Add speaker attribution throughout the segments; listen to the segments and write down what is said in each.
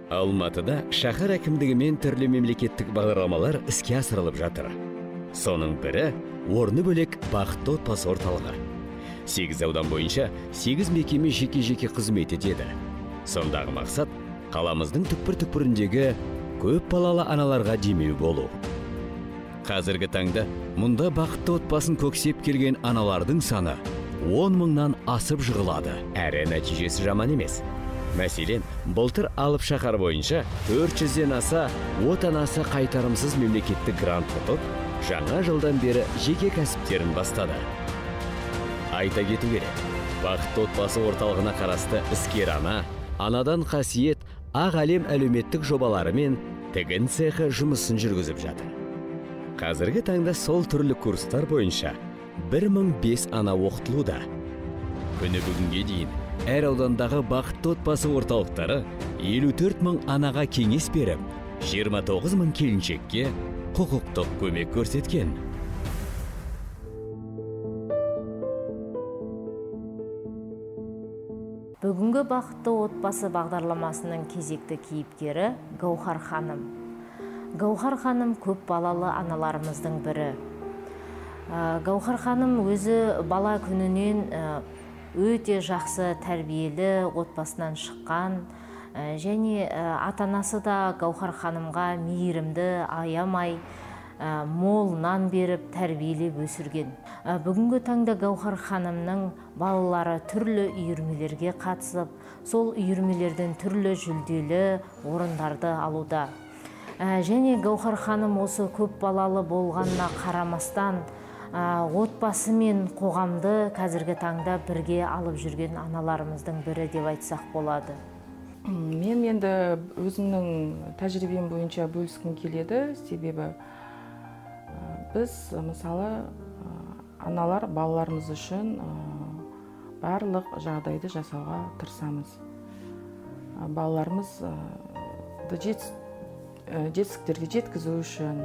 Speaker 1: Алматыда шәһәр әкімдігімен түрлі мемлекеттік бағдарламалар іске асырылып жатыр. Соның бірі орны бөлек бақытты отбасы орталығы. 8 аудан бойынша 8 мекеме жеке-жеке қызмет етеді. Сондағы мақсат қаламыздың түкпір-түкпіріндегі көп балалы аналарға демеу болу. Қазіргі таңда мұнда бақытты отбасын көксеп келген аналардың саны 10 мыңнан асып жығылады. Әрі нәтижесі жаман емес. Мәселен, былтыр алып шаһар бойынша 400-ден аса отанасы қайтарымсыз мемлекеттік грант ұтып, жаңа жылдан бері жеке кәсіптерін бастады. Айта кету керек, бақытты отбасы орталығына қарасты іскер ана, анадан қасиет, ақ әлем әлеуметтік жобалары мен тігін цехы жұмысын жүргізіп жатыр. Қазіргі таңда сол түрлі курстар бойынша 1005 ана оқытылуда. Күні бүгінге дейін әр аудандағы бақытты отбасы орталықтары 54 мың анаға кеңес беріп, 29 мың келіншекке құқықтық көмек көрсеткен.
Speaker 2: Бүгінгі бақытты отбасы бағдарламасының кезекті кейіпкері Гаухар ханым. Гаухар ханым көп балалы аналарымыздың бірі. Гаухар ханым өзі бала күнінен өте жақсы тәрбиелі отбасынан шыққан, және ата-анасы да Гаухар ханымға мейірімді, аямай, мол нан беріп тәрбиелеп өсірген. Бүгінгі таңда Гаухар ханымның балалары түрлі үйірмелерге қатысып, сол үйірмелерден түрлі жүлделі орындарды алуда. Және Гаухар ханым осы көп балалы болғанына қарамастан, отбасы мен қоғамды қазіргі таңда бірге алып жүрген аналарымыздың бірі деп айтсақ болады.
Speaker 3: Мен енді өзімнің тәжірибем бойынша бөліскім келеді, себебі біз мысалы аналар балаларымыз үшін барлық жағдайды жасауға тырысамыз. Балаларымыз жетістіктерге жеткізу үшін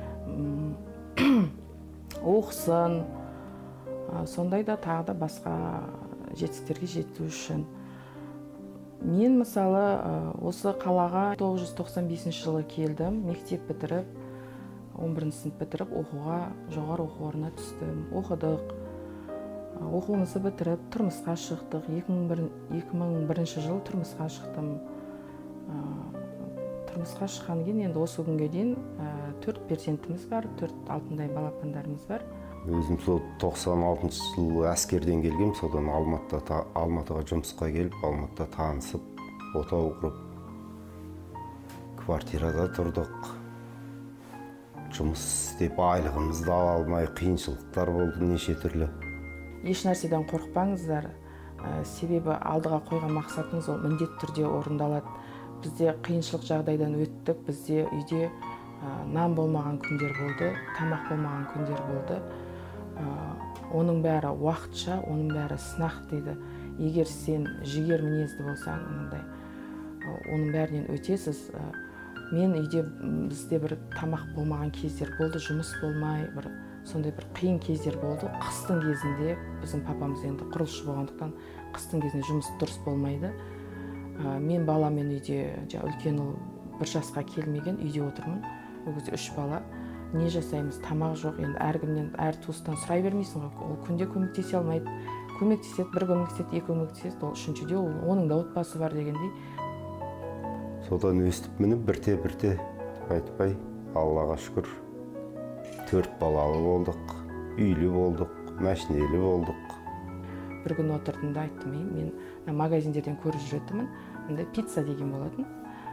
Speaker 3: оқысын, сондай да тағы да басқа жетістіктерге жету үшін. Мен мысалы осы қалаға 1995 жылы келдім, мектеп бітіріп, 11 сынып бітіріп, оқуға, жоғары оқу орнына түстім, оқыдық. Оқуымызды бітіріп, тұрмысқа шықтық. 2001 жылы тұрмысқа шықтым. Тұрмысқа шыққан кейін енді осы күнге дейін 4 перзентіміз бар, 4 алтындай балапандарымыз бар.
Speaker 4: Өзім сол 96 жылы әскерден келгем, содан Алматыға жұмысқа келіп, Алматыда танысып, отау құрып, квартирада тұрдық. Жұмыс істеп, айлығымызды ала алмай, қиыншылықтар болды, неше түрлі.
Speaker 3: Еш нәрседен қорықпаңыздар, себебі алдыға қойған мақсатыңыз ол міндетті түрде орындалады. Бізде қиыншылық жағдайдан өттік, бізде үйде нан болмаған күндер болды, тамақ болмаған күндер болды. Оның бәрі уақытша, оның бәрі сынақ дейді. Егер сен жігер мінезді болсаң, оның бәрінен өтесіз. Мен үйде бізде бір тамақ болмаған кездер болды, жұмыс болмай, сондай бір қиын кездер болды. Қыстың кезінде, біздің папамыз енді құрылысшы болғандықтан, қыстың кезінде жұмыс дұрыс болмайды. Мен баламен үйде, үлкен ұл 1 жасқа келмеген, үйде отырмын. Ол кезде 3 бала. Не жасаймыз, тамақ жоқ, енді әркімнен, әр туыстан сұрай бермейсің ғой. Ол күнде көмектесе алмайды. Көмектеседі, бір көмектеседі, 2 көмектеседі, ол үшіншіде оның да отбасы бар дегендей.
Speaker 4: Содан өстіп мініп, бірте-бірте айтпай, Аллаға шүкір, 4 балалы болдық, үйлі болдық, мәшінелі болдық.
Speaker 3: Бір күн отырдым да айттым, мен магазиндерден көріп жүретінмін, пицца деген болатын.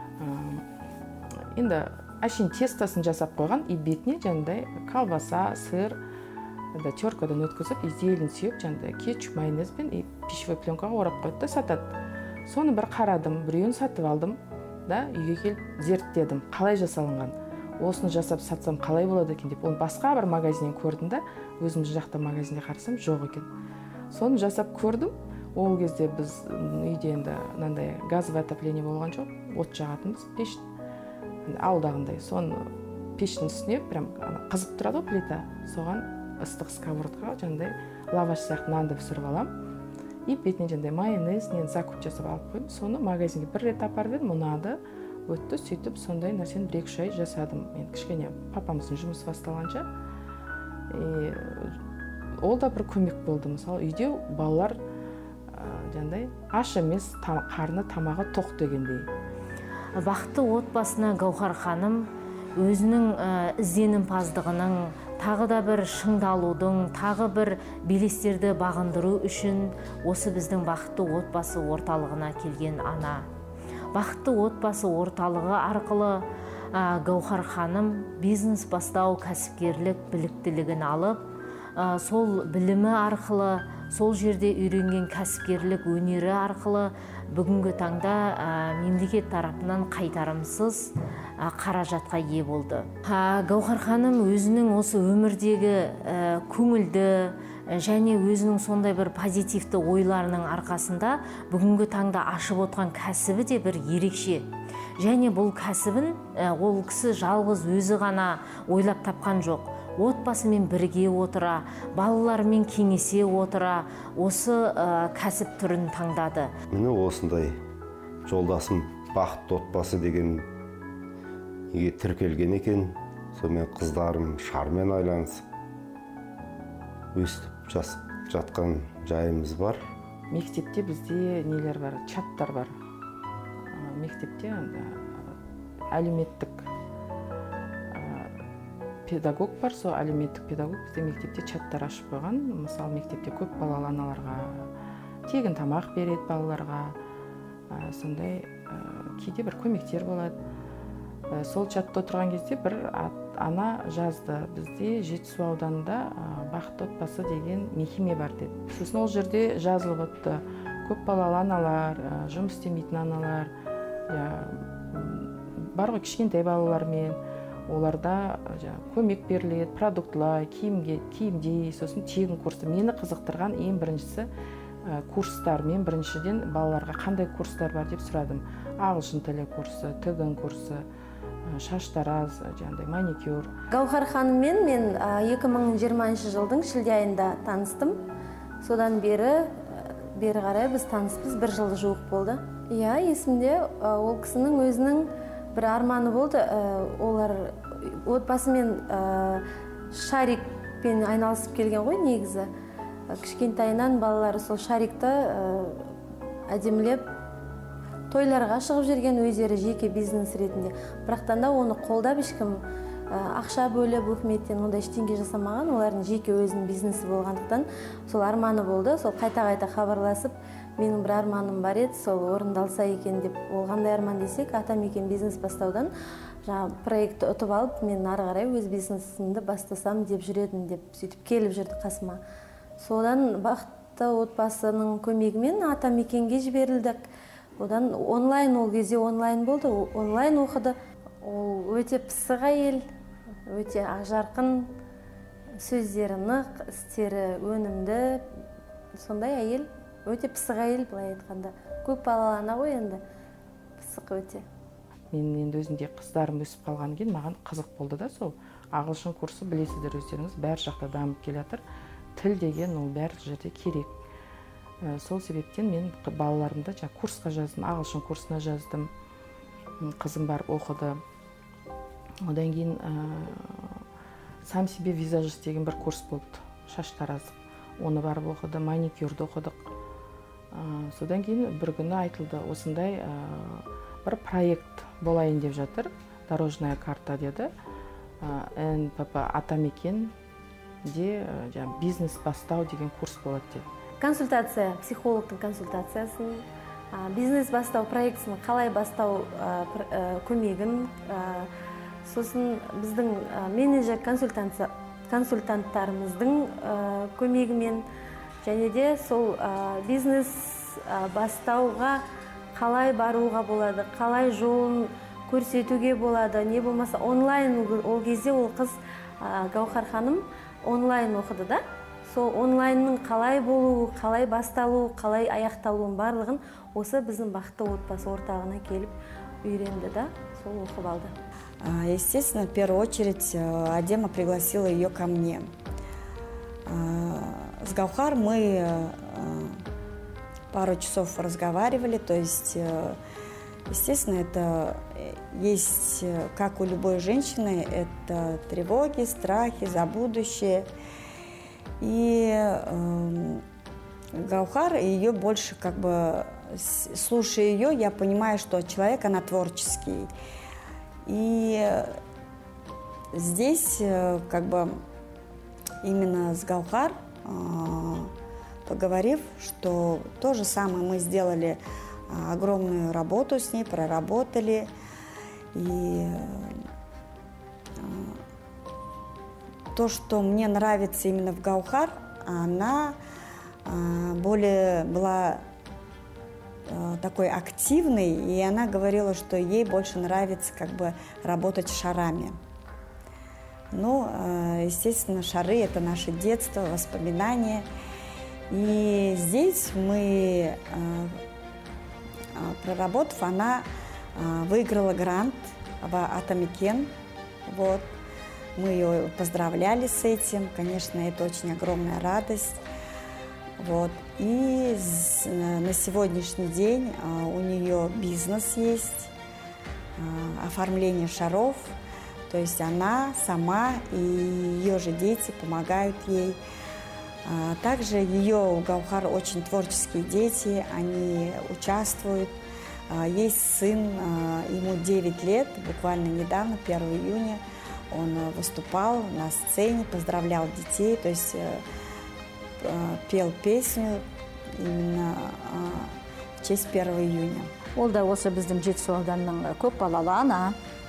Speaker 3: Енді әшейін тестасын жасап қойған, и бетіне жаңағыдай колбаса, сыр, теркадан өткізіп, зелень сүйіп, жаңағыдай кетчуп, майонезбен пищевой пленкаға орап қойды да сатады. Соны бір қарадым, біреуін сатып алдым, да үйге келіп зерттедім, қалай жасалынған. Осыны жасап сатсам қалай болады екен деп, оны басқа бір магазиннен көрдім да, өзім жақта магазинде қарасам жоқ екен. Соны жасап көрдім. Ол кезде біз үйде енді мынандай газовое отопление болған жоқ, от жағатынбыз, пеш ауылдағындай. Соны пештің үстіне прям қызып тұрады ғой плита, соған ыстық сковородкаға жаңағыдай лаваш сияқты нанды пісіріп алам. И бетіне жаңағыдай майонез, нені закуп жасап алып қойдым. Соны магазинге бір рет апарып едім, ұнады. өтті. Сөйтіп сондай нәрсені 1-2 ай жасадым. Мен кішкене папамыздың жұмысы басталғанша. Ол да бір көмек болды. Мысалы, үйде балалар жаңағыдай аш емес, қарны тамағы тоқ дегендей.
Speaker 2: Бақытты отбасына Гаухар ханым өзінің ізденімпаздығының, тағы да бір шыңдалудың, тағы бір белестерді бағындыру үшін осы біздің бақытты отбасы орталығына келген ана. Бақытты отбасы орталығы арқылы Гаухар ханым бизнес бастау, кәсіпкерлік біліктілігін алып, сол білімі арқылы, сол жерде үйренген кәсіпкерлік өнері арқылы бүгінгі таңда мемлекет тарапынан қайтарымсыз қаражатқа ие болды. Гаухар ханым өзінің осы өмірдегі көңілді және өзінің сондай бір позитивті ойларының арқасында бүгінгі таңда ашып отқан кәсібі де бір ерекше. Және бұл кәсібін ол кісі жалғыз өзі ғана ойлап тапқан жоқ. Отбасымен бірге отыра, балалармен кеңесе отыра, осы кәсіп түрін таңдады.
Speaker 4: Міне осындай жолдасым бақытты отбасы деген тіркелген екен. Сонымен қыздарым шармен айланысып, өстіп жатқан жайымыз бар.
Speaker 3: Мектепте бізде нелер бар, чаттар бар. Мектепте әлеуметтік педагог бар, сол әлеуметтік педагог бізде мектепте чаттар ашып қойған. Мысалы, мектепте көп балалы аналарға тегін тамақ береді балаларға. Сондай кейде бір көмектер болады. Сол чатта отырған кезде бір ана жазды: бізде Жетісу ауданында бақытты отбасы деген мекеме бар деді. Сосын ол жерде жазылып отты: көп балалы аналар, жұмыс істемейтін аналар, бар ғой кішкентай балалармен, оларда көмек беріледі, продуктылар, киімдей, сосын тегін курсы. Мені қызықтырған ең біріншісі курстар. Мен біріншіден балаларға қандай курстар бар деп сұрадым. Ағылшын тілі курсы, тігін курсы, шаштараз, жаңағыдай маникюр.
Speaker 5: Гаухар ханыммен мен 2020 жылдың шілде айында таныстым. Содан бері қарай біз таныспыз, 1 жыл жуық болды. Иә, есімде, ол кісінің өзінің бір арманы болды. Олар отбасымен шарикпен айналысып келген ғой негізі. Кішкентайынан балалары сол шарикті әдемілеп тойларға шығып жүрген, өздері жеке бизнес ретінде. Бірақтан да оны қолдап ешкім ақша бөліп үкіметтен ондай ештеңе жасамаған. Олардың жеке өзінің бизнесі болғандықтан сол арманы болды. Сол қайта-қайта хабарласып, менің бір арманым бар еді, сол орындалса екен деп. Ол қандай арман десек, атамекен бизнес бастаудан проектті ұтып алып, мен ары қарай өз бизнесімді бастасам деп жүредім деп сөйтіп келіп жүрді қасыма. Содан бақытты отбасының көмегімен атамекенге жіберілдік. Одан онлайн, ол кезде онлайн болды, онлайн оқыды. Ол өте пысық әйел, өте ақжарқын, сөздері нық, істері өнімді, сондай әйел, өте пысық әйел, былай айтқанда. Көп балалы ана ғой енді, пысық өте.
Speaker 3: Мен енді өзінде қыздарым өсіп қалған кейін маған қызық болды да, сол ағылшын курсы, білесіздер өздеріңіз, бәр жақта дамып келе жатыр. Тіл деген ол бәр жерде керек. Сол себептен мен балаларымды курсқа жаздым, ағылшын курсына жаздым. Қызым бар оқыды. Одан кейін сам себе визажист деген бір курс болды, шаш таразып. Оны барып оқыды, маникюрді оқыдық. Содан кейін бір күні айтылды, осындай бір проект болайын деп жатыр, дорожная карта деді. НПП атамекен де бизнес бастау деген курс болады деді.
Speaker 5: Консультация, психологтың консультациясын, бизнес бастау проектісін қалай бастау көмегін, сосын біздің менеджер консультанттарымыздың көмегімен, және де сол бизнес бастауға қалай баруға болады, қалай жолын көрсетуге болады, не болмаса онлайн. Ол кезде ол қыз Гаухар ханым онлайн оқыды да. Сол онлайнның қалай болуы, қалай басталуы, қалай аяқталуын барлығын осы біздің бақытты отбасы орталығына келіп үйренді да, сол оқып алды.
Speaker 6: Естественно, в первую очередь Адема пригласила ее ко мне. С Гаухар мы пару часов разговаривали, то есть Естественно, это есть, как у любой женщины, это тревоги, страхи за будущее. И Гаухар, ее больше как бы, слушая ее, я понимаю, что человек, она творческий. И здесь как бы именно с Гаухар, поговорив, что то же самое мы сделали огромную работу с ней, проработали. И то, что мне нравится именно в Гаухар, она более была такой активной, и она говорила, что ей больше нравится как бы работать шарами. Ну, естественно, шары – это наше детство, воспоминания. И здесь мы, проработав, она выиграла грант в Атамекен. Вот. Мы ее поздравляли с этим. Конечно, это очень огромная радость. Вот. И на сегодняшний день у нее бизнес есть, оформление шаров. То есть она сама и ее же дети помогают ей. Также ее у Гаухар очень творческие дети, они участвуют. Есть сын, ему 9 лет, буквально недавно, 1 июня, он выступал на сцене, поздравлял детей, то есть пел песню именно в честь 1 июня.
Speaker 7: Ол да осы біздің Жетісу ауданының көп балалы ана,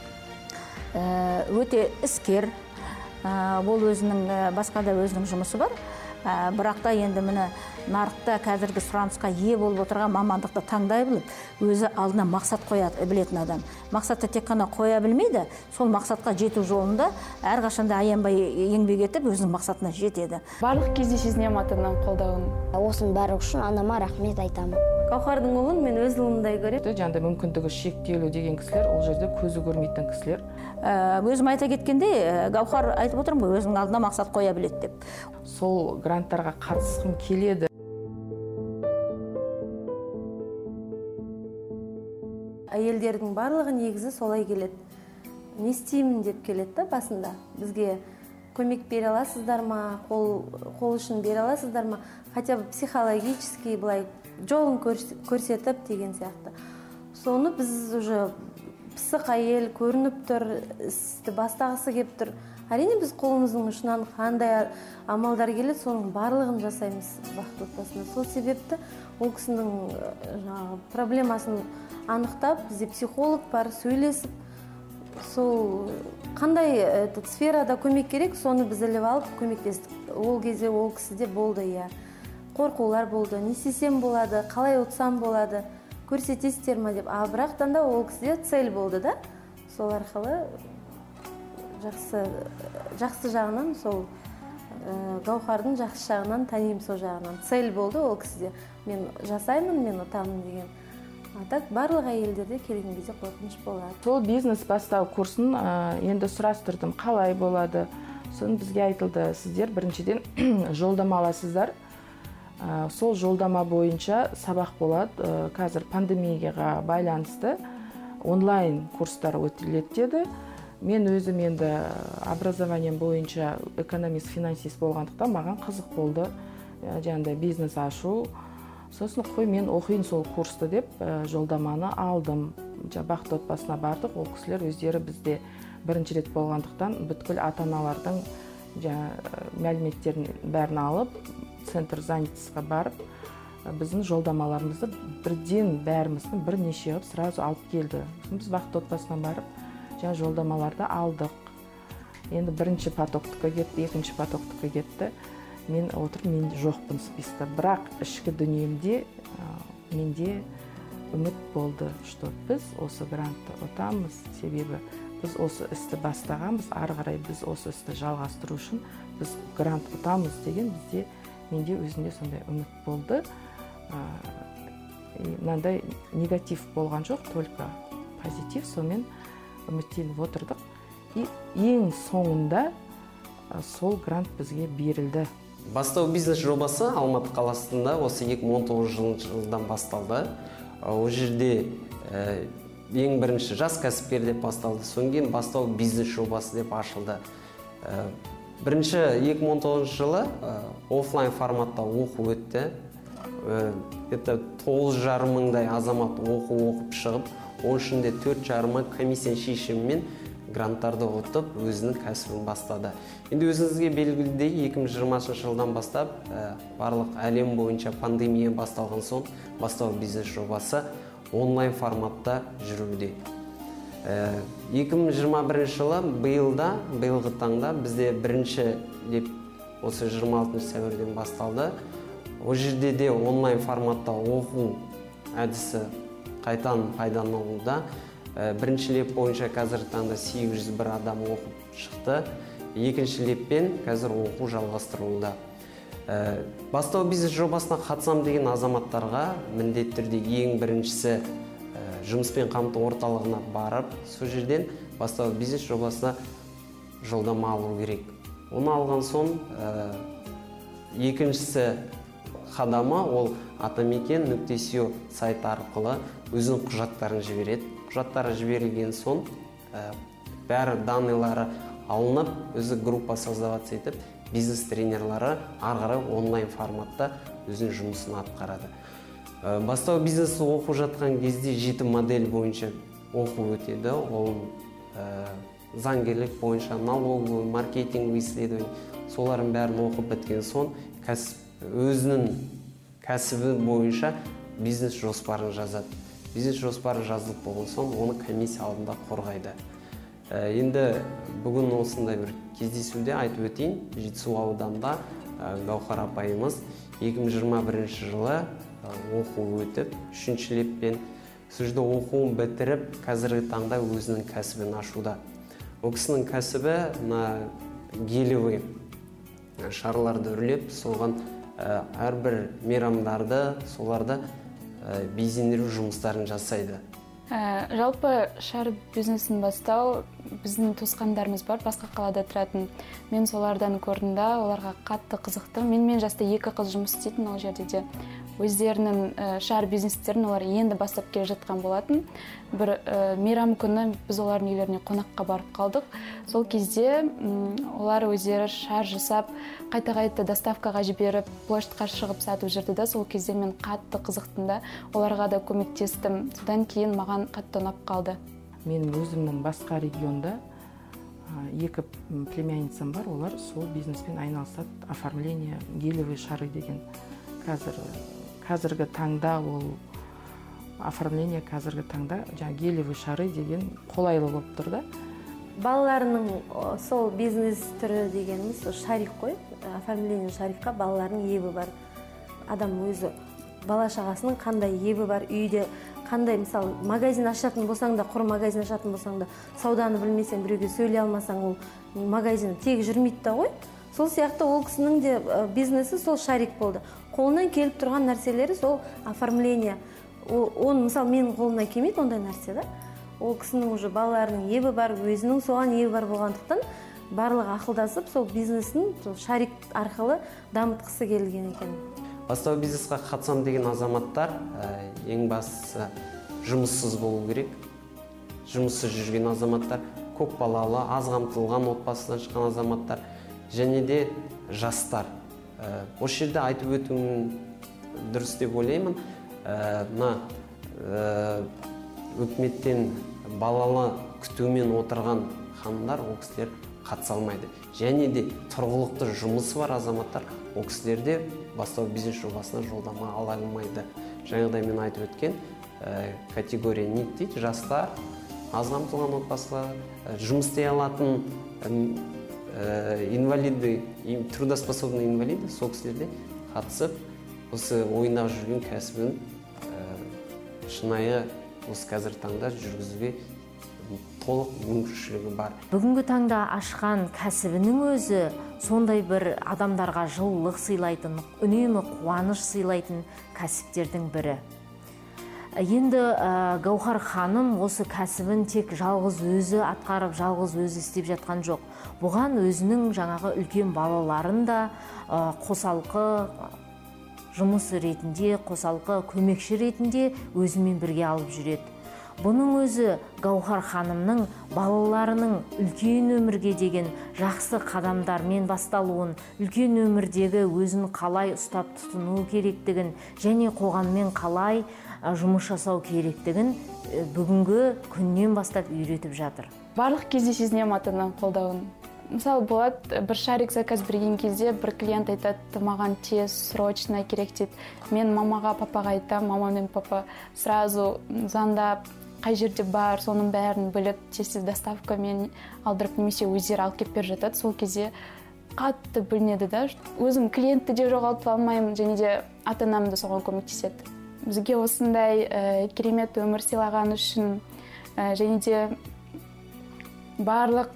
Speaker 7: өте іскер, ол өзінің басқа да өзінің жұмысы бар. Бірақ та енді міне нарықта қазіргі сұранысқа ие болып отырған мамандықты таңдай біліп, өзі алдына мақсат қояды білетін адам. Мақсатты тек қана қоя білмейді, сол мақсатқа жету жолында әрқашанда аянбай еңбек етіп, өзінің мақсатына жетеді.
Speaker 3: Барлық кезде сезінемін ата-анамның қолдауын.
Speaker 8: Осының бәрі үшін анама рахмет айтамын.
Speaker 5: Гаухардың ұлын мен өз ұлымдай көремін.
Speaker 3: Жаңағыдай мүмкіндігі шектеулі деген кісілер, ол жерде көзі көрмейтін кісілер.
Speaker 7: Өзім айта кеткенде, Гаухар айтып отырмын ғой, өзінің алдына мақсат қоя біледі деп.
Speaker 3: Сол гранттарға қатысқым келеді.
Speaker 5: Әйелдердің барлығы негізі солай келеді. Не істеймін деп келеді да басында. Бізге көмек бере аласыздар ма, қол ұшын бере аласыздар ма, хотя бы психологически былай жолын көрсетіп деген сияқты. Соны біз уже пысық әйел көрініп тұр, істі бастағысы кеп тұр. Әрине біз қолымыздың ұшынан қандай амалдар келеді, соның барлығын жасаймыз бақытты отбасында. Сол себепті ол кісінің проблемасын анықтап, бізде психолог бар, сөйлесіп, сол қандай сферада көмек керек, соны біз іліп алып көмектестік. Ол кезде ол кісіде болды, иә. Қорқулар болды, не істесем болады, қалай ұтсам болады, көрсетесіздер ма деп. Бірақтан да ол кісіде цель болды да. Сол арқылы жақсы жағынан, сол Гаухардың жақсы жағынан танимын, сол жағынан. Цель болды ол кісіде. Мен жасаймын, мен ұтамын деген. Так барлық әйелдерде келген кезде қорқыныш болады.
Speaker 3: Сол бизнес бастау курсын енді сұрастырдым, қалай болады. Соны бізге айтылды, сіздер біріншіден жолдама аласыздар. Сол жолдама бойынша сабақ болады. Қазір пандемияға байланысты онлайн курстар өтіледі деді. Мен өзім енді образованием бойынша экономист-финансист болғандықтан маған қызық болды. Жаңағыдай бизнес ашу. Сосын қой мен оқиын сол курсты деп жолдаманы алдым. Бақытты отбасына бардық, ол кісілер өздері бізде бірінші рет болғандықтан бүткіл ата-аналардың мәліметтерін бәрін алып, центр занятосқа барып, біздің жолдамаларымызды бірден бәріміздің бірнеше ғып сразу алып келді. Біз бақытты отбасына барып, жолдамаларды алдық. Енді бірінші потоктыққа кетті, екінші потоктыққа кетті. Мен отырып, мен жоқпын списта. Бірақ ішкі дүниемде менде үміт болды, что біз осы грантты ұтамыз, себебі біз осы істі бастағанбыз, ары қарай біз осы істі жалғастыру үшін біз грант ұтамыз деген менде өзінде сондай үміт болды. Мынандай негатив болған жоқ, только позитив, сонымен үміттеніп отырдық. И ең соңында сол грант бізге берілді.
Speaker 9: Бастау бизнес жобасы Алматы қаласында осы 2019 жылдан басталды. Ол жерде ең бірінші жас кәсіпкер деп басталды, содан кейін бастау бизнес жобасы деп ашылды. Бірінші 2019 жылы офлайн форматта оқу өтті. Это 9,5 мыңдай азамат оқып шығып, оның ішінде 4,5 мың комиссия шешімімен гранттарды ұтып, өзінің кәсібін бастады. Енді өзіңізге белгілідей 2020 жылдан бастап барлық әлем бойынша пандемия басталған соң бастау бизнес жобасы онлайн форматта жүруде. 2021 жылы биылғы таңда бізде бірінші деп осы 26 сәуірден басталды. Ол жерде де онлайн форматта оқу әдісі қайтан пайдаланылуда. Бірінші леп бойынша қазіргі таңда 801 адам оқып шықты. Екінші леппен қазір оқу жалғастырылуда. Бастау бизнес жобасына қатысам деген азаматтарға міндетті түрде ең біріншісі жұмыспен қамту орталығына барып, сол жерден бастау бизнес жобасына жолдама алу керек. Оны алған соң екіншісі қадамы ол атамекен.co сайты арқылы өзінің құжаттарын жібереді. Құжаттары жіберілген соң бәрі данныйлары алынып, өзі группа создаваться етіп, бизнес тренерлары ары онлайн форматта өзінің жұмысын атқарады. Бастау бизнесі оқу жатқан кезде 7 модель бойынша оқу өтеді. Ол заңгерлік бойынша, налоговый, маркетинговый исследование, солардың бәрін оқып біткен соң өзінің кәсібі бойынша бизнес жоспарын жазады. Бизнес жоспары жазылып болған соң оны комиссия алдында қорғайды. Енді бүгін осындай бір кездесуде айтып өтейін. Жетісу ауданында Гаухар апайымыз 2021 жылы оқу өтіп, 3-ші леппен сол жерде оқуын бітіріп, қазіргі таңда өзінің кәсібін ашуда. Ол кісінің кәсібі гелевый шарларды үрлеп, соған әрбір мейрамдарды, соларды безендіру жұмыстарын жасайды.
Speaker 10: Жалпы шар бизнесін бастау біздің туысқандарымыз бар, басқа қалада тұратын. Мен солардан көрдім, оларға қатты қызықты. Мен жаста 2 қыз жұмыс істейтін ол жерде де. Өздерінің шар бизнестерін олар енді бастап келе жатқан болатын. Бір мейрам күні біз олардың үйлеріне қонаққа барып қалдық. Сол кезде олар өздері шар жасап, қайта доставкаға жіберіп, почтаға шығып сатып жүрді да. Сол кезде мен қатты қызықтым да, оларға да көмектестім. Содан кейін маған қатты ұнап қалды.
Speaker 3: Мен өзімнің басқа регионда 2 племянницам бар, олар сол бизнеспен айналысады. Оформление гелевый шары деген. Қазіргі таңда ол оформление гелевый шары деген қолайлы болып тұр да.
Speaker 5: Балаларының сол бизнес түрі дегеніміз шарик қой. Оформление шарикқа балалардың ебі бар. Адам өзі бала шағасының қандай ебі бар, үйде қандай, мысалы, магазин ашатын болсаң да, құр магазин ашатын болсаң да, сауданы білмесең, біреуге сөйлей алмасаң, ол магазин тек жүрмейді да ғой. Сол сияқты ол кісінің де бизнесі сол шарик болды. Қолынан келіп тұрған нәрселері сол оформление. Оны, мысалы, менің қолымнан келмейді ондай нәрсе да. Ол кісінің уже балаларының ебі бар, өзінің соған ебі бар болғандықтан барлығы ақылдасып, сол бизнесін шарик арқылы дамытқысы келген екен.
Speaker 9: Бастау бизнесқа қатысам деген азаматтар ең бастысы жұмыссыз болу керек. Жұмыссыз жүрген азаматтар, көп балалы, аз қамтылған отбасыдан шыққан азаматтар, және де жастар. Осы жерде айтып өтуім дұрыс деп ойлаймын. Үкіметтен балалы күтумен отырған ханымдар, ол кісілер қатыса алмайды. Және де тұрғылықты жұмысы бар азаматтар, ол кісілер де бастау бизнес жобасына жолдама ала алмайды. Жаңағыдай мен айтып өткен категория не дейді? Жастар, аз қамтылған отбасылар, жұмыс істей алатын инвалиды, трудоспособный инвалиды, сол кісілерде қатысып, осы ойнап жүрген кәсібін шынайы осы қазір таңда жүргізуге толық мүмкіншілігі бар.
Speaker 2: Бүгінгі таңда ашқан кәсібінің өзі сондай бір адамдарға жылылық сыйлайтын, үнемі қуаныш сыйлайтын кәсіптердің бірі. Енді Гаухар ханым осы кәсібін тек жалғыз өзі атқарып, жалғыз өзі істеп жатқан жоқ. Бұған өзінің жаңағы үлкен балаларын да қосалқы жұмыс ретінде, қосалқы көмекші ретінде өзімен бірге алып жүреді. Бұның өзі Гаухар ханымның балаларының үлкен өмірге деген жақсы қадамдармен басталуын, үлкен өмірдегі өзін қалай ұстап тұтыну керектігін және қоғаммен қалай жұмыс жасау керектігін бүгінгі күннен бастап үйретіп жатыр.
Speaker 10: Барлық кезде сезінем ата-ананың қолдауын. Мысалы болады, бір шарик заказ берген кезде бір клиент айтады, маған тез, срочно керек дейді. Мен мамаға, папаға айтам, мама мен папа сразу звондап, қай жерде бар, соның бәрін біліп, тез доставкамен алдырып, немесе өздері алып келіп беріп жатады. Сол кезде қатты білінеді да. Өзім клиентті де жоғалтып алмаймын, және де ата-анам да соған көмектеседі. Бізге осындай керемет өмір сыйлаған үшін және де барлық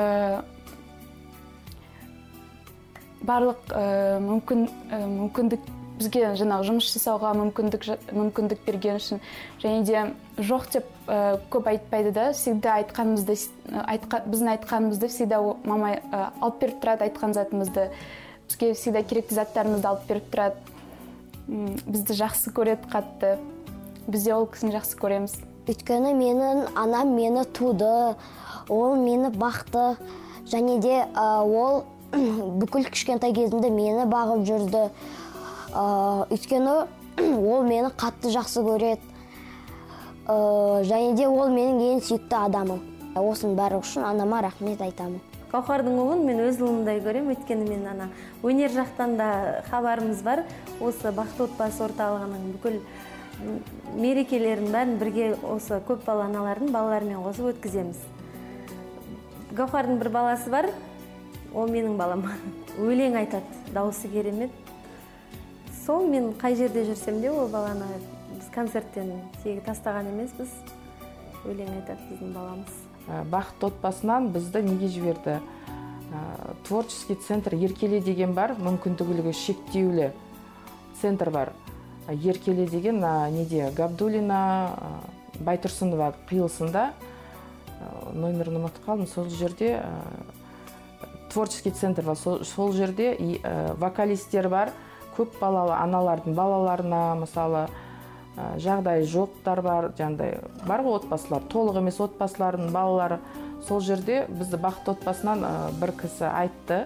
Speaker 10: мүмкіндік бізге жаңағы жұмыс жасауға мүмкіндік берген үшін, және де жоқ деп көп айтпайды да, всегда біздің айтқанымызды всегда мама алып беріп тұрады, айтқан затымызды, бізге всегда керекті заттарымызды алып беріп тұрады. Бізді жақсы көреді қатты, бізде ол кісіні жақсы көреміз.
Speaker 8: Өйткені менің анам мені туды, ол мені бақты, және де ол бүкіл кішкентай кезімде мені бағып жүрді. Өйткені ол мені қатты жақсы көреді, және де ол менің ең сүйікті адамым. Осының бәрі үшін анама рахмет айтамын.
Speaker 5: Гаухардың ұлын мен өз ұлымдай көрем, өйткені мен өнер жақтан да хабарымыз бар. Осы Бақытты отбасы орталығының бүкіл мерекелерін бәрін бірге осы көп балалы аналардың балаларымен қосып өткіземіз. Гаухардың бір баласы бар, ол менің балам. Өлең айтады, дауысы керемет. Сол мен қай жерде жүрсем де ол баланы біз концерттен тегі тастаған емеспіз. Өлең айтады біздің баламыз.
Speaker 3: Бақытты отбасынан бізді неге жіберді? Творческий центр Еркеле деген бар, мүмкіндігі шектеулі центр бар. Еркеле деген неде Габдулина, Байтұрсынова қиылысында, номерін ұмытып қалдым, сол жерде творческий центр бар. Сол жерде вокалистер бар, көп балалы аналардың балаларына, мысалы, жағдай жоқтар бар, бар ғой отбасылар, толық емес отбасылардың балалары. Сол жерде бізді Бақытты отбасынан бір кісі айтты,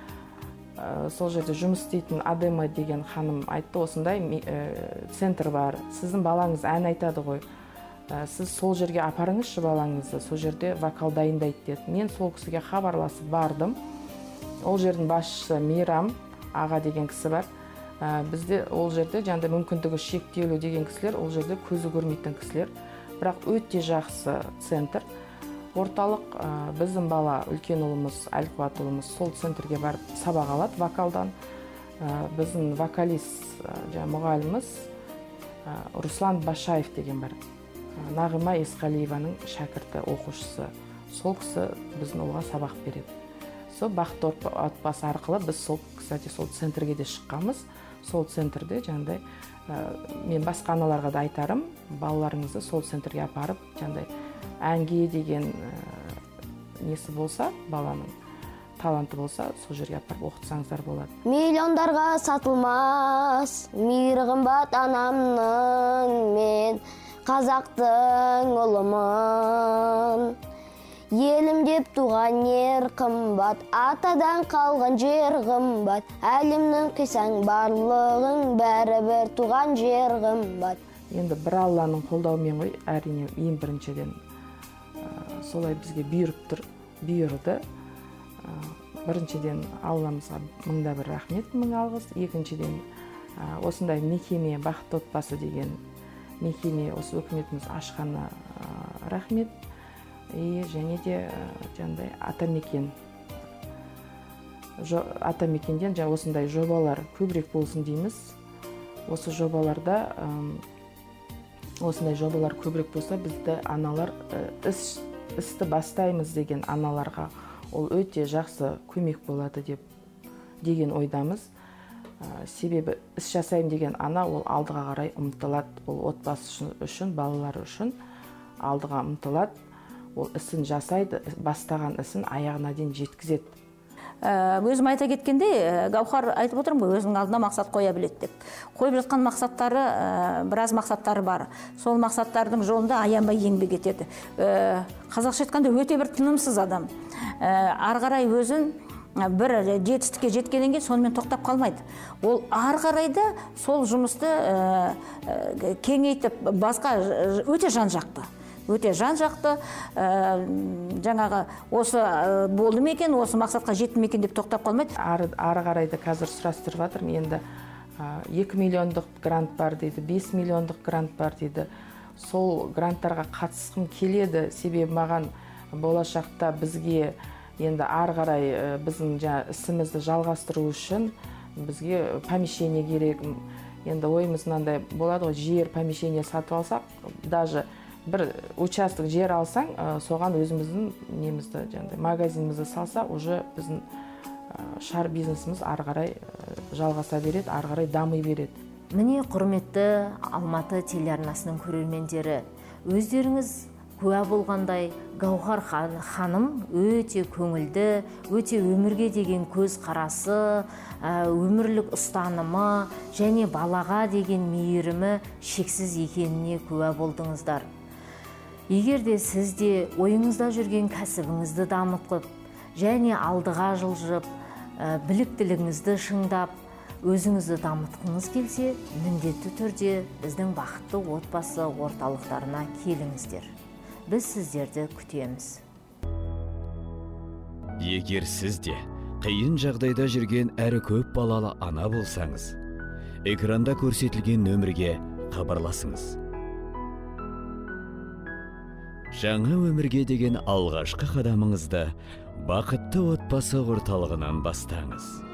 Speaker 3: сол жерде жұмыс істейтін Адема деген ханым айтты, осындай центр бар, сіздің балаңыз ән айтады ғой, сіз сол жерге апарыңызшы балаңызды, сол жерде вокал дайындайды деді. Мен сол кісіге хабарласып бардым. Ол жердің басшысы Мейрам аға деген кісі бар. Бізде ол жерде мүмкіндігі шектеулі деген кісілер, ол жерде көзі көрмейтін кісілер. Бірақ өте жақсы центр. Орталық біздің бала, үлкен ұлымыз, Әлқуат ұлымыз сол центрге барып сабақ алады вокалдан. Біздің вокалист мұғаліміз Руслан Башаев деген бар. Нағима Есқалиеваның шәкірті, оқушысы. Сол кісі біздің ұлға сабақ береді. Сол Бақытты отбасы арқылы біз сол центрге де шыққанбыз. Сол центрде мен басқа аналарға да айтарым, балаларыңызды сол центрге апарып, әнге деген несі болса, баланың таланты болса, сол жерге апарып оқытсаңыздар болады.
Speaker 8: Миллиондарға сатылмас, мейірі қымбат анамның, мен қазақтың ұлымын. Елім деп туған ер қымбат, атадан қалған жер қымбат, әлемнің қисаң барлығың бәрібір туған жер қымбат.
Speaker 3: Енді бір Алланың қолдауымен ғой, әрине ең біріншіден солай бізге бұйырды. Біріншіден Алламызға мыңда бір рахмет, мың алғыс. Екіншіден осындай мекеме, Бақытты отбасы деген мекеме осы өкіметіміз ашқаны рахмет. Және де Атамекенден осындай жобалар көбірек болсын дейміз. Осы жобаларда осындай жобалар көбірек болса, бізді аналар істі бастаймыз деген аналарға ол өте жақсы көмек болады деген ойдамыз. Себебі іс жасайым деген ана ол алдыға қарай ұмтылады. Ол отбасы үшін, балалары үшін алдыға ұмтылады. Ол ісін жасайды, бастаған ісін аяғына дейін жеткізеді.
Speaker 7: өзім айта кеткенде, Гаухар айтып отырмын ғой, өзінің алдына мақсат қоя біледі деп. Қойып жатқан мақсаттары, біраз мақсаттары бар. Сол мақсаттардың жолында аянбай еңбек етеді. Қазақша айтқанда өте бір тынымсыз адам. Ары қарай өзін бір жетістікке жеткеннен кейін сонымен тоқтап қалмайды. Ол ары қарайда сол жұмысты кеңейтіп, басқа өте жан-жақты. Жаңағы осы болды ма екен, осы мақсатқа жетті ме екен деп тоқтап қалмайды.
Speaker 3: Ары қарайда қазір сұрастырып жатырмын, енді 2 миллиондық грант бар дейді, 5 миллиондық грант бар дейді. Сол гранттарға қатысқым келеді, себебі маған болашақта бізге енді ары қарай біздің ісімізді жалғастыру үшін бізге помещение керек. Енді ойымыз мынандай болады ғой, жер помещение сатып алсақ, даже бір участок жер алсаң, соған өзіміздің немізді, магазинімізді салса, уже біздің шар бизнесіміз ары қарай жалғаса береді, ары қарай дами береді.
Speaker 2: Міне, құрметті Алматы телеарнасының көрермендері, өздеріңіз куә болғандай, Гаухар ханым өте көңілді, өте өмірге деген көз қарасы, өмірлік ұстанымы және балаға деген мейірімі шексіз екеніне куә болдыңыздар. Егер де сіз де ойыңызда жүрген кәсібіңізді дамытып, және алдыға жылжып, біліктілігіңізді шыңдап, өзіңізді дамытқыңыз келсе, міндетті түрде біздің бақытты отбасы орталықтарына келіңіздер. Біз сіздерді күтеміз.
Speaker 1: Егер сіз де қиын жағдайда жүрген әрі көп балалы ана болсаңыз, экранда көрсетілген нөмірге хабарласыңыз. Жаңа өмірге деген алғашқы қадамыңызды бақытты отбасы орталығынан бастаңыз.